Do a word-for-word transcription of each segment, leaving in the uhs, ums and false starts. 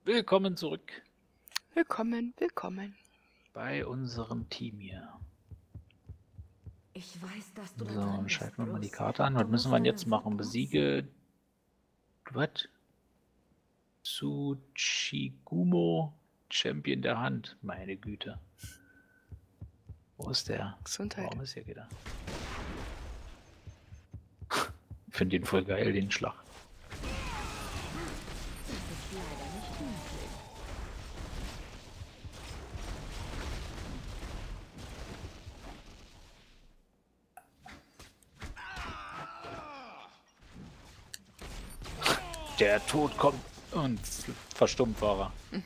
Willkommen zurück Willkommen, willkommen. bei unserem Team hier. Ich weiß, dass du da So, drin dann bist, schalten wir mal die Bruce. Karte an. Du Was müssen musst wir denn deine jetzt Wut machen? nutzen. Besiege... Was? Tsuchigumo, Champion der Hand. Meine Güte. Wo ist der? Gesundheit. Warum ist hier wieder? Ich finde den voll geil, den Schlag. Das ist leider nicht möglich. Der Tod kommt und verstummt war er.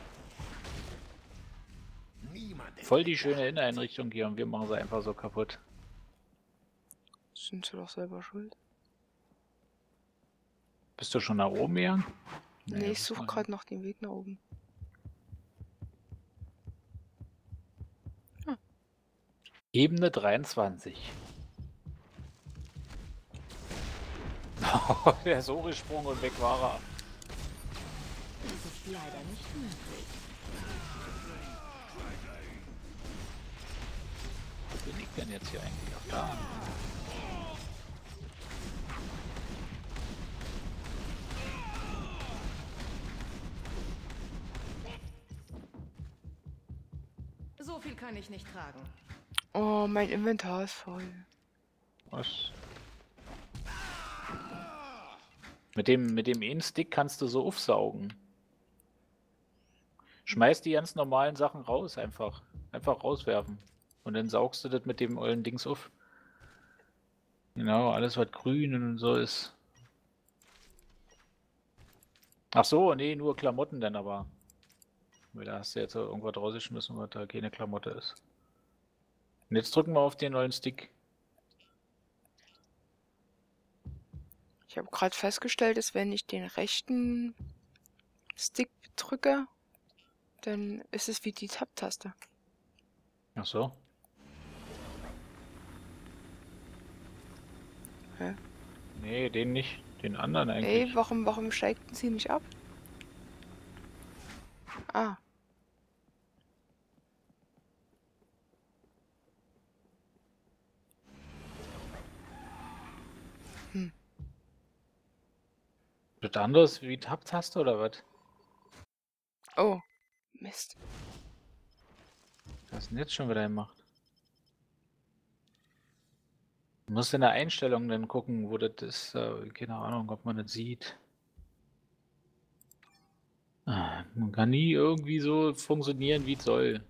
Voll die schöne Inneneinrichtung hier und wir machen sie einfach so kaputt. Sind sie doch selber schuld. Bist du schon nach oben gegangen? Nee, Nee, ich suche gerade noch den Weg nach oben. Hm. Ebene dreiundzwanzig. Der ist hochgesprungen und weg war er. Das ist leider nicht möglich. Wo liegt denn jetzt hier eigentlich? Ach, da. So viel kann ich nicht tragen. Oh, mein Inventar ist voll. Was? Mit dem, mit dem einen-Stick kannst du so aufsaugen. Schmeiß die ganz normalen Sachen raus, einfach. Einfach rauswerfen. Und dann saugst du das mit dem ollen Dings auf. Genau, alles was grün und so ist. Ach so, nee, nur Klamotten dann aber. Weil da hast du jetzt irgendwas rausgeschmissen, was da keine Klamotte ist. Und jetzt drücken wir auf den ollen Stick. Ich habe gerade festgestellt, dass wenn ich den rechten Stick drücke, dann ist es wie die Tab-Taste. Ach so. Hä? Nee, den nicht. Den anderen Ey, eigentlich. warum, warum steigt sie nicht ab? Ah. Hm. Wird anders wie Tab-Taste oder was? Oh. Mist. Was hast du denn jetzt schon wieder gemacht? Du musst in der Einstellung dann gucken, wo das ist. Äh, keine Ahnung, ob man das sieht. Ah, man kann nie irgendwie so funktionieren, wie es soll.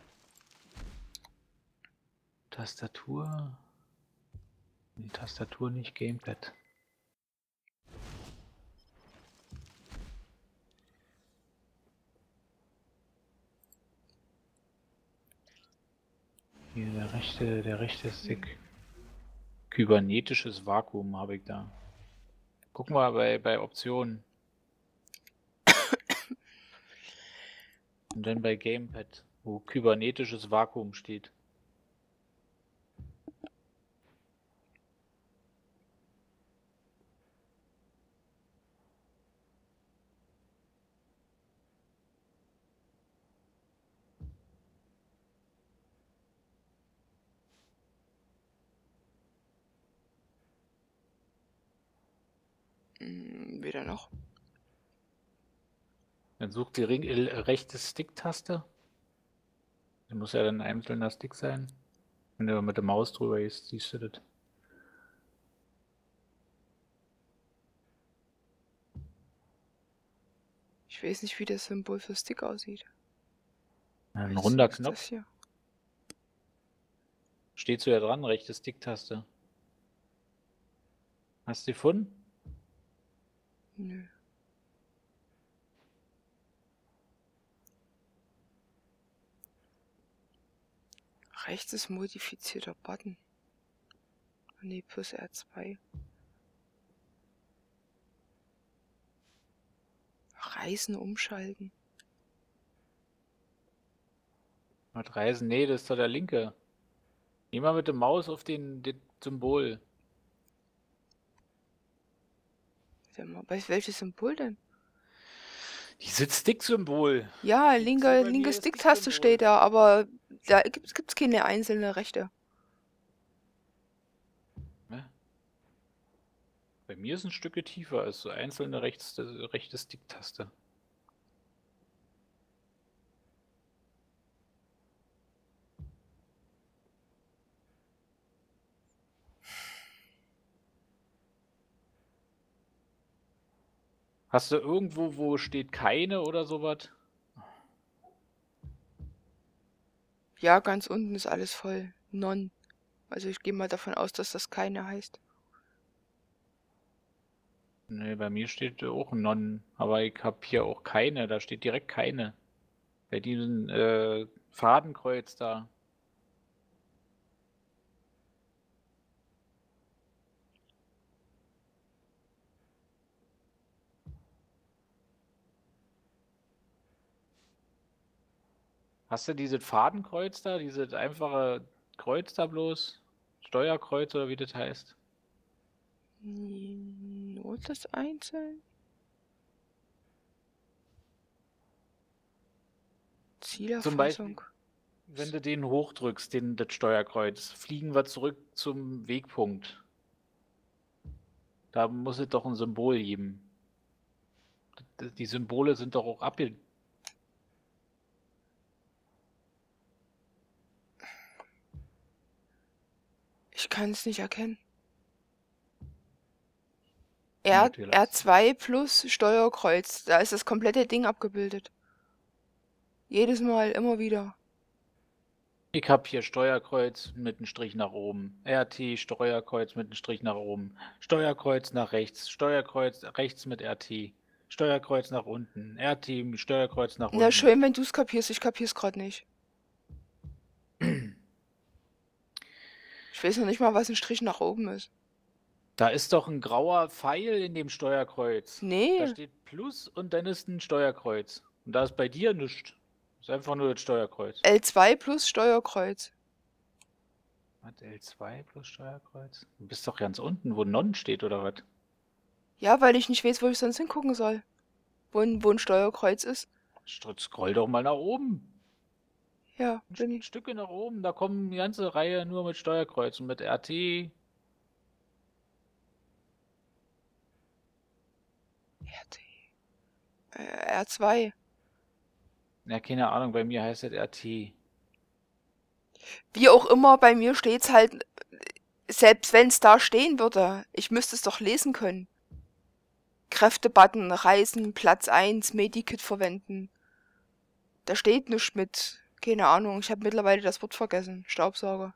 Tastatur. Die Tastatur nicht, Gamepad. Hier der rechte, der rechte Stick. Kybernetisches Vakuum habe ich da. Guck mal bei, bei Optionen. Und dann bei Gamepad, wo kybernetisches Vakuum steht. Hm, weder noch. Dann sucht die Ring, äh, rechte Stick-Taste. Das muss ja dann ein einzelner Stick sein. Wenn du mit der Maus drüber gehst, siehst du das. Ich weiß nicht, wie das Symbol für Stick aussieht. Ein Was runder ist Knopf. das hier? Steht so ja dran, rechte Stick-Taste. Hast du die gefunden? Nö. Rechts ist modifizierter Button. Ne, plus R zwei. Reisen umschalten. Mit Reisen? Nee, das ist doch der linke. Geh mal mit der Maus auf den, den Symbol. Warte mal, welches Symbol denn? Die Dieses Stick-Symbol. Ja, Gibt's linke, hier bei linke mir das Stick-Taste Stick-Symbol? steht da, aber da gibt es keine einzelne rechte. Ne? Bei mir ist ein Stücke tiefer als so einzelne rechts, rechte Stick-Taste. Hast du irgendwo, wo steht keine oder sowas? Ja, ganz unten ist alles voll. Non. Also ich gehe mal davon aus, dass das keine heißt. Ne, bei mir steht auch Non, aber ich habe hier auch keine, da steht direkt keine. Bei diesem äh, Fadenkreuz da. Hast du dieses Fadenkreuz da, dieses einfache Kreuz da bloß? Steuerkreuz oder wie das heißt? Hm, Nur das einzeln? Zum Beispiel, Zielerfassung. wenn du den hochdrückst, den, das Steuerkreuz, fliegen wir zurück zum Wegpunkt. Da muss es doch ein Symbol geben. D- Die Symbole sind doch auch abge... Ich kann es nicht erkennen. R, Gut, wir lassen. R zwei plus Steuerkreuz. Da ist das komplette Ding abgebildet. Jedes Mal, immer wieder. Ich habe hier Steuerkreuz mit einem Strich nach oben. R T, Steuerkreuz mit einem Strich nach oben. Steuerkreuz nach rechts. Steuerkreuz rechts mit R T. Steuerkreuz nach unten. R T, Steuerkreuz nach Na unten. schön, wenn du es kapierst. Ich kapier's gerade nicht. Ich weiß noch nicht mal, was ein Strich nach oben ist. Da ist doch ein grauer Pfeil in dem Steuerkreuz. Da Nee, steht Plus und dann ist ein Steuerkreuz. Und da ist bei dir nichts. Ist einfach nur das Steuerkreuz. L zwei plus Steuerkreuz. Was, L zwei plus Steuerkreuz? Du bist doch ganz unten, wo Non steht, oder was? Ja, weil ich nicht weiß, wo ich sonst hingucken soll. Wo ein, wo ein Steuerkreuz ist. Str- Scroll doch mal nach oben. Ja, Ein bin St- ich. Stücke nach oben, da kommen eine ganze Reihe nur mit Steuerkreuz und mit R T. R T. Äh, R zwei. Ja, keine Ahnung, bei mir heißt das R T. Wie auch immer, bei mir steht's halt, selbst wenn es da stehen würde, ich müsste es doch lesen können. Kräftebutton, Reisen, Platz eins, Medikit verwenden. Da steht nichts mit, keine Ahnung, ich habe mittlerweile das Wort vergessen. Staubsauger.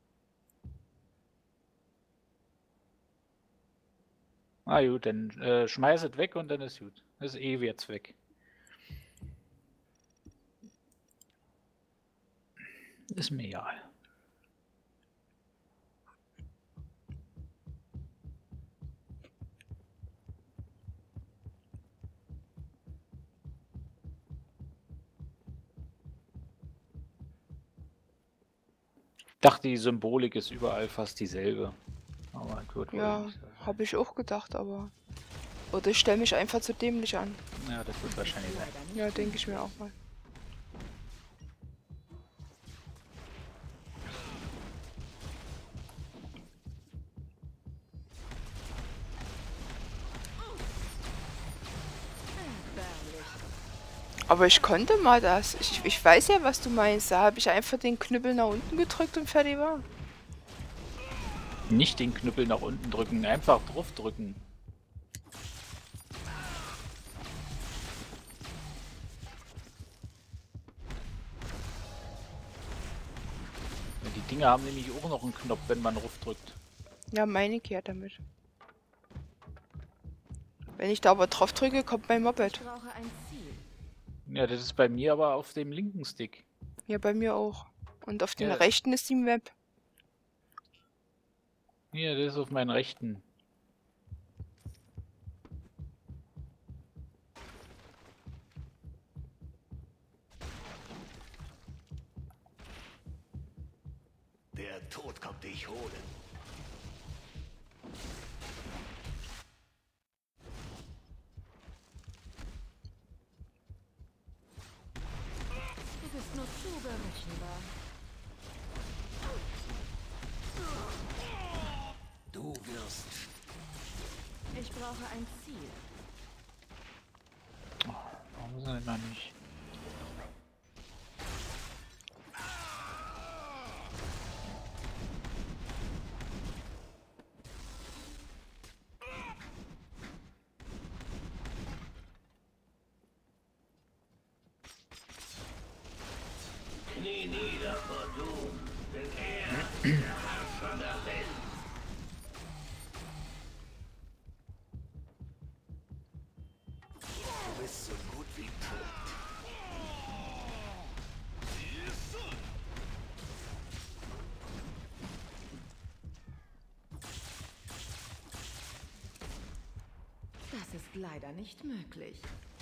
Ah gut, dann äh, schmeiß es weg und dann ist gut. Ist eh jetzt weg. Ist mir egal. Ich dachte, die Symbolik ist überall fast dieselbe. Aber gut, wohl Ja, nicht. habe ich auch gedacht, aber... Oder ich stelle mich einfach zu dämlich an. Ja, das wird wahrscheinlich sein. Leider nicht Ja, denke ich mir auch mal. erbärmlich. Aber ich konnte mal das. Ich, ich weiß ja, was du meinst. Da habe ich einfach den Knüppel nach unten gedrückt und fertig war. Nicht den Knüppel nach unten drücken, einfach drauf drücken. Ja, die Dinger haben nämlich auch noch einen Knopf, wenn man drauf drückt. Ja, meine ich ja damit. Wenn ich da aber drauf drücke, kommt mein Ich Moped. brauche ein Ziel. Ja, das ist bei mir aber auf dem linken Stick. Ja, bei mir auch. Und auf den Ja. rechten ist die Map. Hier, das ist auf meinen rechten. Der Tod kommt dich holen. Unberechenbar. Du wirst. Ich brauche ein Ziel. Warum ist er denn da nicht? Knie nieder vor Doom, denn er ist der Herrscher der Welt. Du bist so gut wie tot. Das ist leider nicht möglich.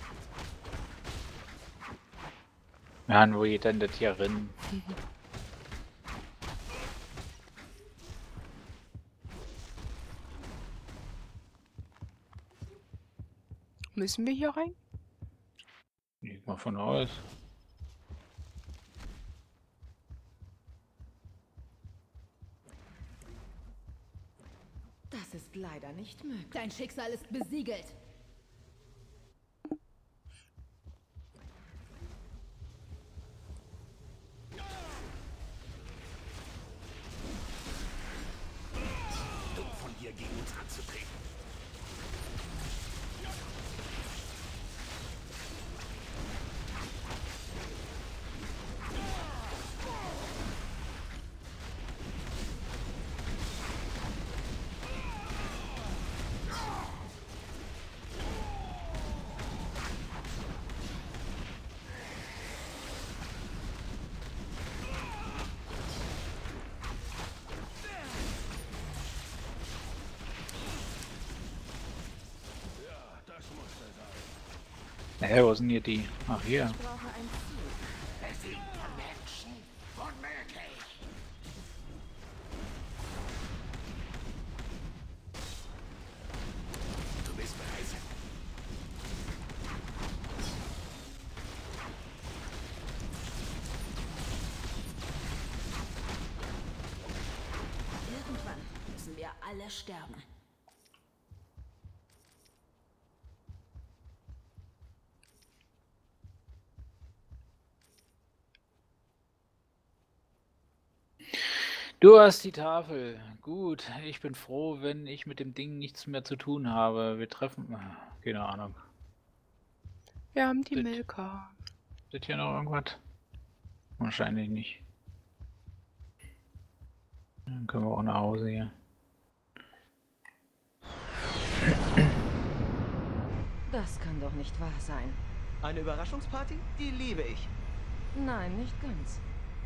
Ja, wo geht denn das hier rein? Müssen wir hier rein? Geht mal von aus. Das ist leider nicht möglich. Dein Schicksal ist besiegelt. Dumm von dir gegen uns anzutreten. Hä, wo sind hier die? Ach, hier. Ich brauche ein Ziel. Besiegte Menschen, unmöglich. Du bist bereit. Irgendwann müssen wir alle sterben. Du hast die Tafel. Gut, ich bin froh, wenn ich mit dem Ding nichts mehr zu tun habe. Wir treffen... Keine Ahnung. Wir haben die Dit. Milka. Ist hier noch irgendwas? Wahrscheinlich nicht. Dann können wir auch nach Hause hier. Das kann doch nicht wahr sein. Eine Überraschungsparty? Die liebe ich. Nein, nicht ganz.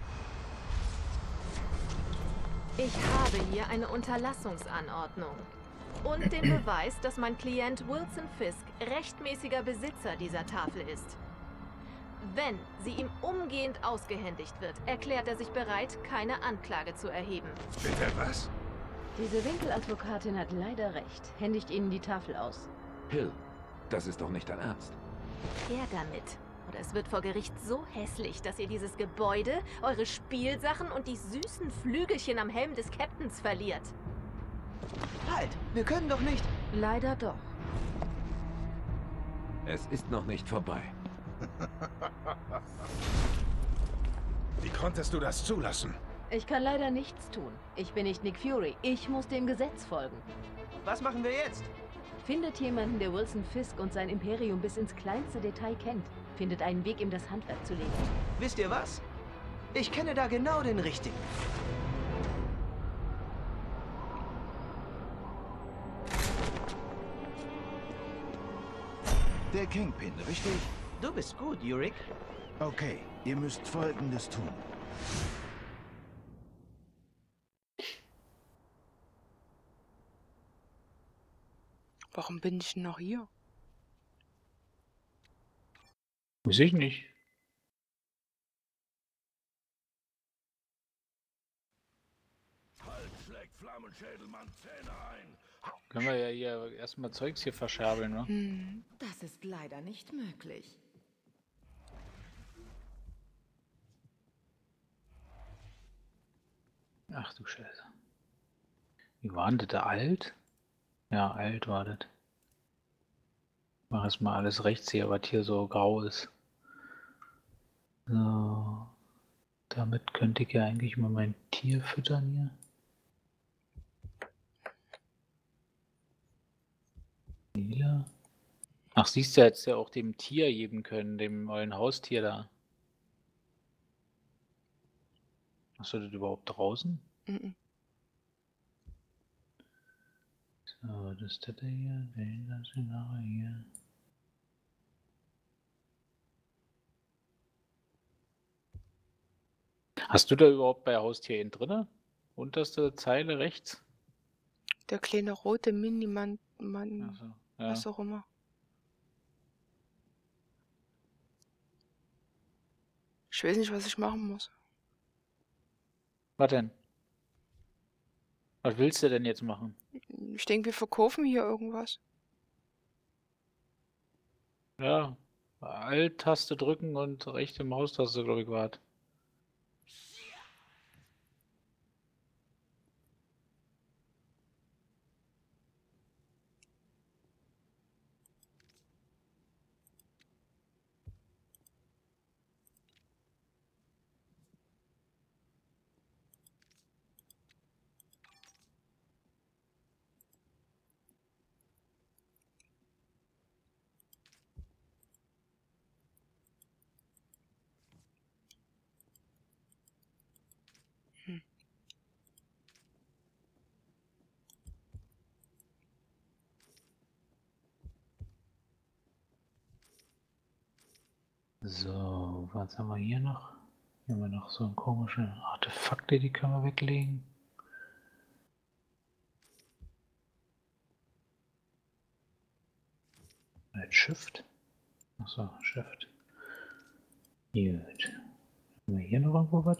Ich habe hier eine Unterlassungsanordnung und den Beweis, dass mein Klient Wilson Fisk rechtmäßiger Besitzer dieser Tafel ist. Wenn sie ihm umgehend ausgehändigt wird, erklärt er sich bereit, keine Anklage zu erheben. Bitte was? Diese Winkeladvokatin hat leider recht. Händigt Ihnen die Tafel aus. Hill, das ist doch nicht dein Ernst. Her damit. Oder es wird vor Gericht so hässlich, dass ihr dieses Gebäude, eure Spielsachen und die süßen Flügelchen am Helm des Captains verliert. Halt, wir können doch nicht. Leider doch. Es ist noch nicht vorbei. Wie konntest du das zulassen? Ich kann leider nichts tun. Ich bin nicht Nick Fury. Ich muss dem Gesetz folgen. Was machen wir jetzt? Findet jemanden, der Wilson Fisk und sein Imperium bis ins kleinste Detail kennt. Findet einen Weg, ihm das Handwerk zu legen. Wisst ihr was? Ich kenne da genau den richtigen. Der Kingpin, richtig? Du bist gut, Yurik. Okay, ihr müsst Folgendes tun. Warum bin ich denn noch hier? Weiß ich nicht. Halt, schlägt Flammenschädelmann Zähne ein. Können wir ja hier erstmal Zeugs hier verscherbeln, ne? Hm. Das ist leider nicht möglich. Ach du Scheiße. Wie war denn das da alt? Ja, alt war das. Ich mach erstmal alles rechts hier, was hier so grau ist. So. Damit könnte ich ja eigentlich mal mein Tier füttern hier. Lila. Ach, siehst du, hättest ja auch dem Tier geben können, dem neuen Haustier da. Hast du das überhaupt draußen? Mhm. So, das ist das hier, den das nachher hier. Hast du da überhaupt bei Haustier in drinne? Unterste Zeile rechts? Der kleine rote Minimann, Mann, Ach so, ja. was auch immer. Ich weiß nicht, was ich machen muss. Was denn? Was willst du denn jetzt machen? Ich denke, wir verkaufen hier irgendwas. Ja, Alt-Taste drücken und rechte Maustaste, glaube ich, wart. Hm. So, was haben wir hier noch? Hier haben wir noch so komische Artefakte, die können wir weglegen. Mit Shift. Achso, Shift. Gut. Haben wir hier noch irgendwo was?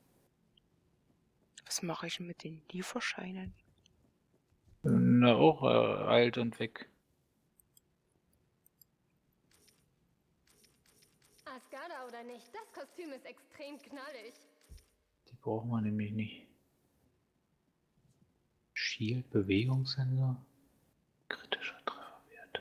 Was mache ich mit den Lieferscheinen? Na, auch äh, alt und weg. Asgada oder nicht, das Kostüm ist extrem knallig. Die brauchen wir nämlich nicht. Shield, Bewegungssensor. Kritischer Trefferwert.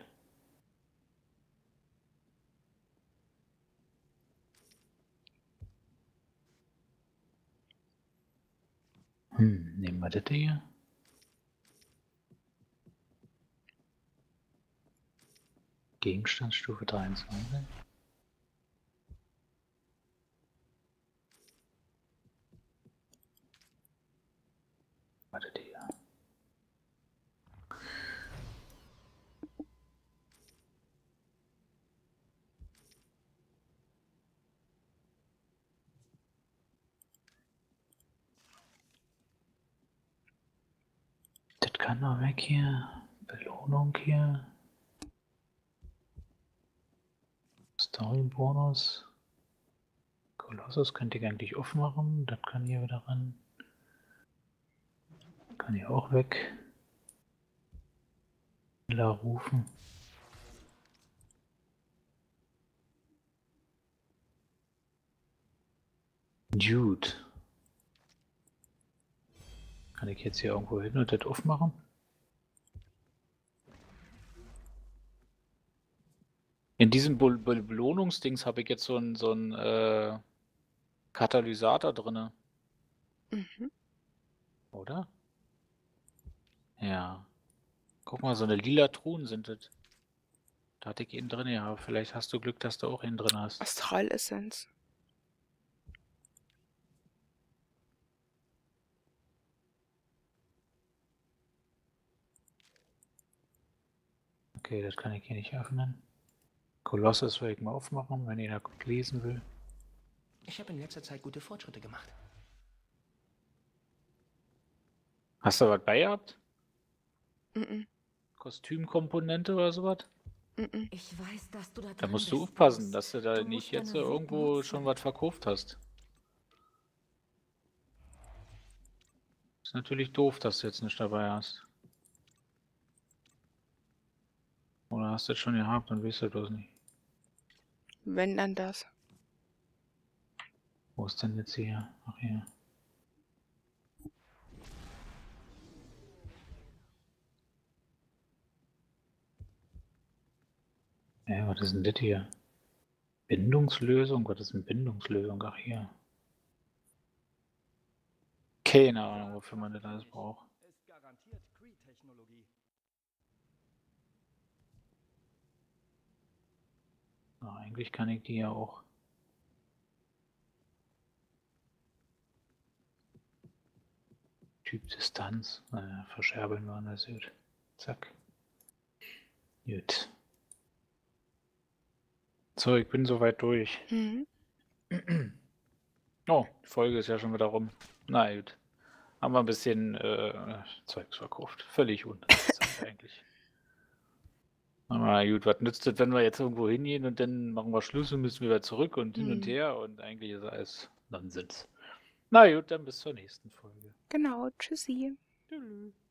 Hm, nehmen wir das hier. Gegenstandsstufe dreiundzwanzig. Warte, die hier. Das kann noch weg hier. Belohnung hier. Story-Bonus. Kolossus könnte ich eigentlich aufmachen. Das kann hier wieder ran. Kann ich auch weg. La rufen. Jude. Kann ich jetzt hier irgendwo hin und das aufmachen? In diesem Be Be Belohnungsdings habe ich jetzt so einen so einen, äh, Katalysator drin. Mhm. Oder? Ja. Guck mal, so eine lila Truhen sind das. Da hatte ich ihn drin, ja. Vielleicht hast du Glück, dass du auch ihn drin hast. Astralessenz. Okay, das kann ich hier nicht öffnen. Kolossus will ich mal aufmachen, wenn ihr da lesen will. Ich habe in letzter Zeit gute Fortschritte gemacht. Hast du was bei gehabt? Mhm. Kostümkomponente oder sowas? Mhm. Ich weiß, dass du da Da dran musst du bist, aufpassen, Boss. dass du da Du nicht musst jetzt deine Wut irgendwo nutzen. schon was verkauft hast. Ist natürlich doof, dass du jetzt nicht dabei hast. Oder hast du es schon gehabt und weißt du bloß nicht. Wenn dann das. Wo ist denn jetzt hier? Ach hier. Ja, was ist denn das hier? Bindungslösung? Was ist denn Bindungslösung? Ach, hier. Keine Ahnung, wofür man das alles braucht. Ist garantiert Cree-Technologie. Na, eigentlich kann ich die ja auch. Typ Distanz. Naja, verscherbeln wir das gut. Zack. Gut. So, ich bin soweit durch. Mhm. Oh, die Folge ist ja schon wieder rum. Na gut. Haben wir ein bisschen äh, Zeugs verkauft. Völlig uninteressant eigentlich. Aber gut, was nützt das, wenn wir jetzt irgendwo hingehen und dann machen wir Schluss und müssen wieder zurück und hin und Mhm. her und eigentlich ist alles Nonsens. Na gut, dann bis zur nächsten Folge. Genau, tschüssi. Tschüss.